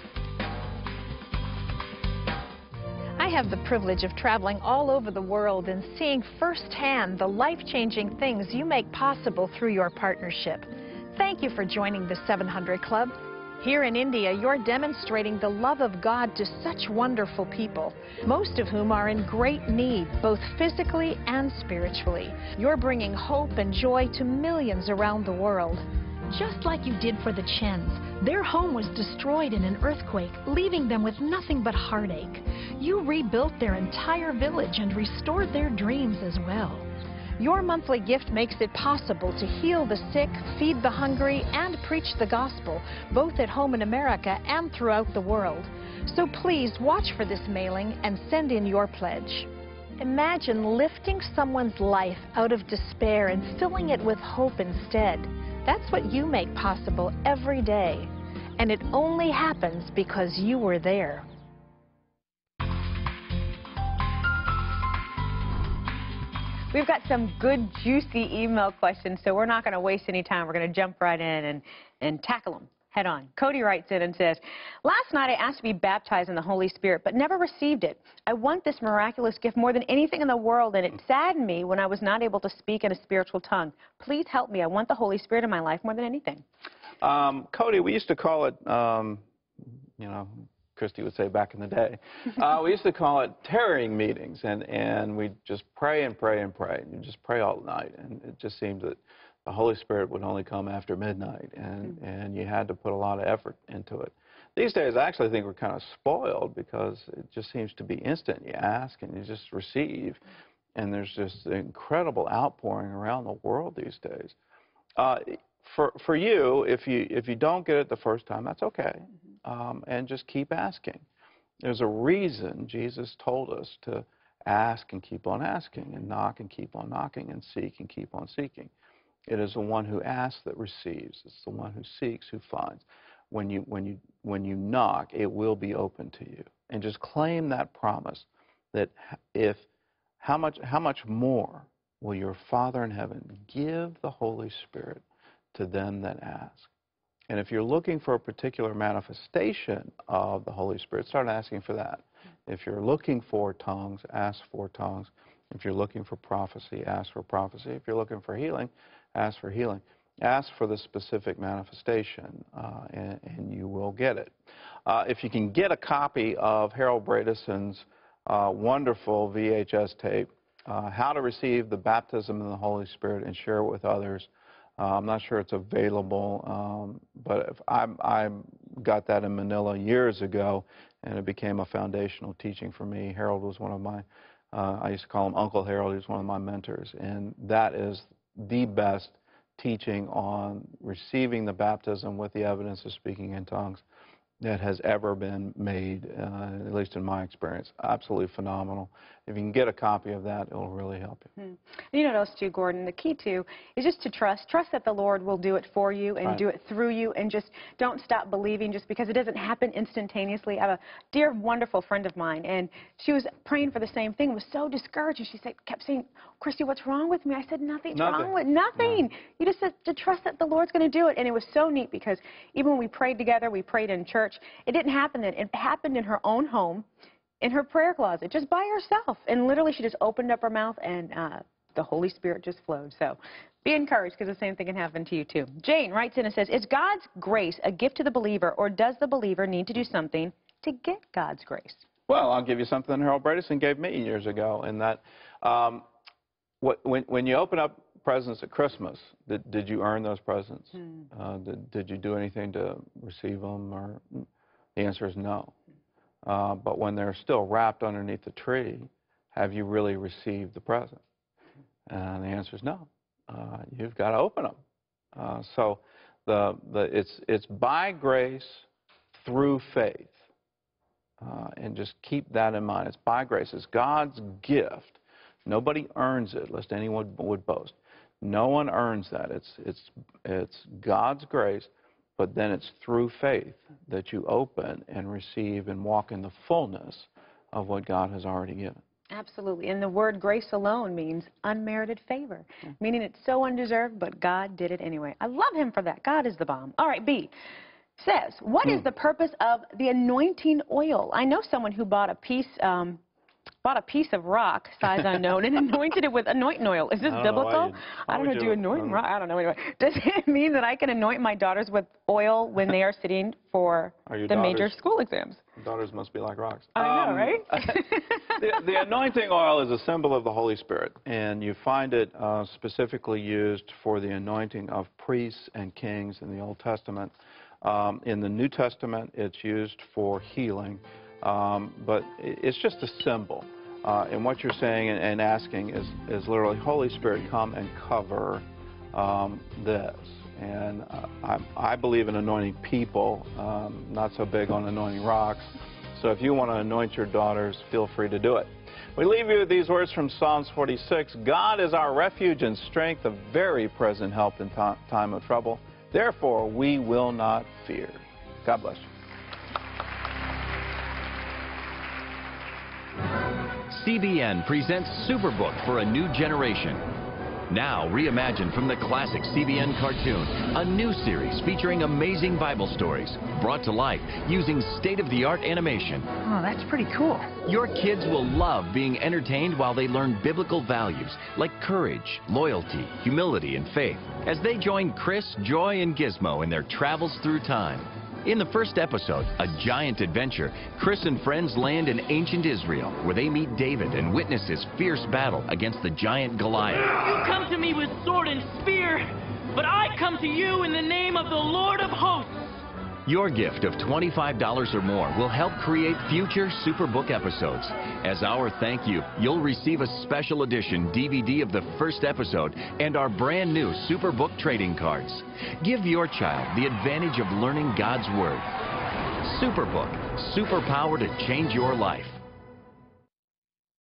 I have the privilege of traveling all over the world and seeing firsthand the life-changing things you make possible through your partnership. Thank you for joining the seven hundred Club. Here in India, you're demonstrating the love of God to such wonderful people, most of whom are in great need, both physically and spiritually. You're bringing hope and joy to millions around the world. Just like you did for the Chens, their home was destroyed in an earthquake, leaving them with nothing but heartache. You rebuilt their entire village and restored their dreams as well. Your monthly gift makes it possible to heal the sick, feed the hungry, and preach the gospel, both at home in America and throughout the world. So please watch for this mailing and send in your pledge. Imagine lifting someone's life out of despair and filling it with hope instead. That's what you make possible every day. And it only happens because you were there. We've got some good, juicy email questions, so we're not going to waste any time. We're going to jump right in and, and tackle them head on. Cody writes in and says, last night I asked to be baptized in the Holy Spirit, but never received it. I want this miraculous gift more than anything in the world, and it saddened me when I was not able to speak in a spiritual tongue. Please help me. I want the Holy Spirit in my life more than anything. Um, Cody, we used to call it, um, you know, Christy would say back in the day, uh, we used to call it tarrying meetings, and, and we'd just pray and pray and pray. And you'd just pray all night, and it just seemed that the Holy Spirit would only come after midnight, and, mm-hmm. and you had to put a lot of effort into it. These days, I actually think we're kind of spoiled because it just seems to be instant. You ask and you just receive, and there's just an incredible outpouring around the world these days. Uh, for, for you, if you, if you don't get it the first time, that's okay. Um, and just keep asking. There's a reason Jesus told us to Ask and keep on asking, and knock and keep on knocking, and seek and keep on seeking. It is the one who asks that receives. It's the one who seeks who finds. When you, when you, when you knock, it will be open to you. And just claim that promise that if, how much, how much more will your Father in heaven give the Holy Spirit to them that ask? And if you're looking for a particular manifestation of the Holy Spirit, start asking for that. If you're looking for tongues, ask for tongues. If you're looking for prophecy, ask for prophecy. If you're looking for healing, ask for healing. Ask for the specific manifestation, uh, and, and you will get it. Uh, if you can get a copy of Harold Bredeson's uh, wonderful V H S tape, uh, How to Receive the Baptism in the Holy Spirit and Share it with Others, uh, I'm not sure it's available, um, but if I, I got that in Manila years ago, and it became a foundational teaching for me. Harold was one of my, uh, I used to call him Uncle Harold. He was one of my mentors, and that is the best teaching on receiving the baptism with the evidence of speaking in tongues that has ever been made, uh, at least in my experience. Absolutely phenomenal. If you can get a copy of that, it will really help you. Hmm. And you know what else, too, Gordon? The key, too, is just to trust. Trust that the Lord will do it for you and Right. do it through you, and just don't stop believing just because it doesn't happen instantaneously. I have a dear, wonderful friend of mine, and she was praying for the same thing, was so discouraged, and she said, kept saying, Christy, what's wrong with me? I said, nothing's Nothing. wrong with nothing. No. You just said to trust that the Lord's going to do it. And it was so neat because even when we prayed together, we prayed in church, it didn't happen then. It happened in her own home, in her prayer closet, just by herself. And literally she just opened up her mouth and uh, the Holy Spirit just flowed. So be encouraged, because the same thing can happen to you too. Jane writes in and says, is God's grace a gift to the believer, or does the believer need to do something to get God's grace? Well, I'll give you something Harold Bredeson gave me years ago, in that um, what, when, when you open up presents at Christmas, did, did you earn those presents? Hmm. Uh, did, did you do anything to receive them? Or the answer is no. Uh, but when they're still wrapped underneath the tree, have you really received the present? And the answer is no. Uh, you've got to open them. Uh, so the, the, it's, it's by grace through faith. Uh, and just keep that in mind. It's by grace. It's God's gift. Nobody earns it, lest anyone would boast. No one earns that. It's, it's, it's God's grace, but then it's through faith that you open and receive and walk in the fullness of what God has already given. Absolutely. And the word grace alone means unmerited favor, yeah. meaning it's so undeserved, but God did it anyway. I love him for that. God is the bomb. All right, B says, what hmm. is the purpose of the anointing oil? I know someone who bought a piece, um, bought a piece of rock, size unknown, and anointed it with anointing oil. Is this I biblical? You, I don't know. Do you anoint rock? I don't know. Anyway, does it mean that I can anoint my daughters with oil when they are sitting for the daughters, major school exams? Daughters must be like rocks. I know, um, right? the, the anointing oil is a symbol of the Holy Spirit, and you find it uh, specifically used for the anointing of priests and kings in the Old Testament. Um, in the New Testament, it's used for healing, um, but it's just a symbol. Uh, and what you're saying and, and asking is, is literally, Holy Spirit, come and cover um, this. And uh, I, I believe in anointing people, um, not so big on anointing rocks. So if you want to anoint your daughters, feel free to do it. We leave you with these words from Psalms forty-six. God is our refuge and strength, a very present help in time of trouble. Therefore, we will not fear. God bless you. C B N presents Superbook for a new generation. Now reimagined from the classic C B N cartoon, a new series featuring amazing Bible stories brought to life using state-of-the-art animation. Oh, that's pretty cool. Your kids will love being entertained while they learn biblical values like courage, loyalty, humility, and faith as they join Chris, Joy, and Gizmo in their travels through time. In the first episode, A Giant Adventure, Chris and friends land in ancient Israel, where they meet David and witness his fierce battle against the giant Goliath. You come to me with sword and spear, but I come to you in the name of the Lord of hosts. Your gift of twenty-five dollars or more will help create future Superbook episodes. As our thank you, you'll receive a special edition D V D of the first episode and our brand new Superbook trading cards. Give your child the advantage of learning God's Word. Superbook, superpower to change your life.